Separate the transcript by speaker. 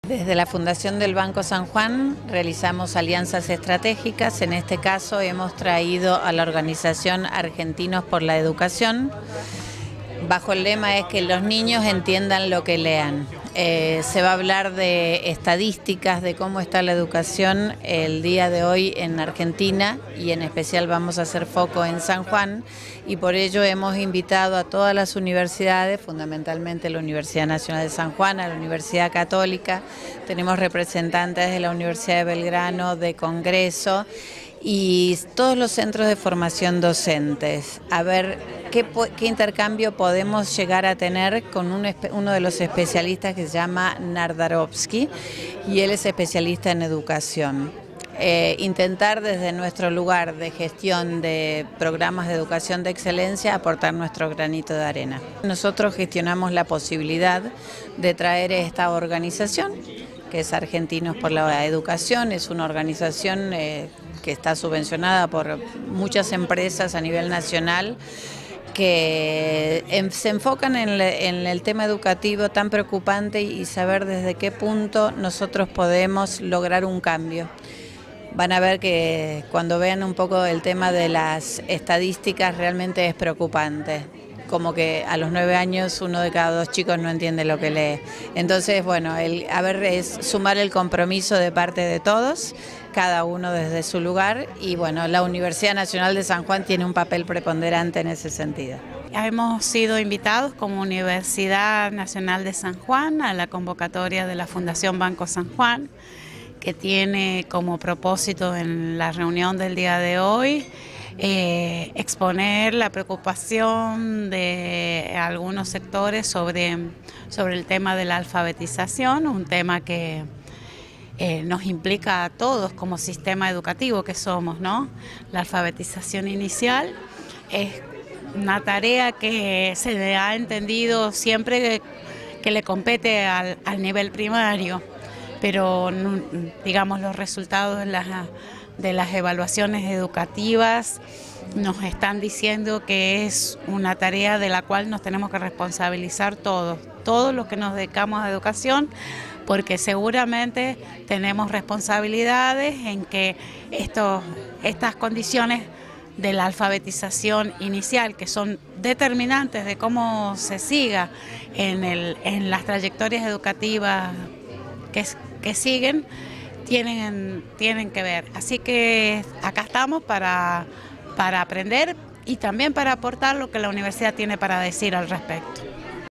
Speaker 1: Desde la Fundación del Banco San Juan realizamos alianzas estratégicas. En este caso hemos traído a la organización Argentinos por la Educación. Bajo el lema es que los niños entiendan lo que lean. Se va a hablar de estadísticas de cómo está la educación el día de hoy en Argentina y en especial vamos a hacer foco en San Juan y por ello hemos invitado a todas las universidades, fundamentalmente la Universidad Nacional de San Juan, a la Universidad Católica, tenemos representantes de la Universidad de Belgrano, de Congreso y todos los centros de formación docentes, a ver qué intercambio podemos llegar a tener con uno de los especialistas que se llama Nardarovsky y él es especialista en educación. Intentar desde nuestro lugar de gestión de programas de educación de excelencia aportar nuestro granito de arena. Nosotros gestionamos la posibilidad de traer esta organización que es Argentinos por la Educación, es una organización que está subvencionada por muchas empresas a nivel nacional que se enfocan en el tema educativo tan preocupante y saber desde qué punto nosotros podemos lograr un cambio. Van a ver que cuando vean un poco el tema de las estadísticas realmente es preocupante. Como que a los 9 años 1 de cada 2 chicos no entiende lo que lee. Entonces, bueno, es sumar el compromiso de parte de todos, cada uno desde su lugar y bueno, la Universidad Nacional de San Juan tiene un papel preponderante en ese sentido.
Speaker 2: Hemos sido invitados como Universidad Nacional de San Juan a la convocatoria de la Fundación Banco San Juan, que tiene como propósito en la reunión del día de hoy exponer la preocupación de algunos sectores sobre el tema de la alfabetización, un tema que nos implica a todos como sistema educativo que somos, ¿no? La alfabetización inicial es una tarea que se le ha entendido siempre que le compete al nivel primario, pero digamos los resultados de las evaluaciones educativas nos están diciendo que es una tarea de la cual nos tenemos que responsabilizar todos los que nos dedicamos a educación, porque seguramente tenemos responsabilidades en que estas condiciones de la alfabetización inicial, que son determinantes de cómo se siga en las trayectorias educativas que siguen, tienen que ver. Así que acá estamos para aprender y también para aportar lo que la universidad tiene para decir al respecto.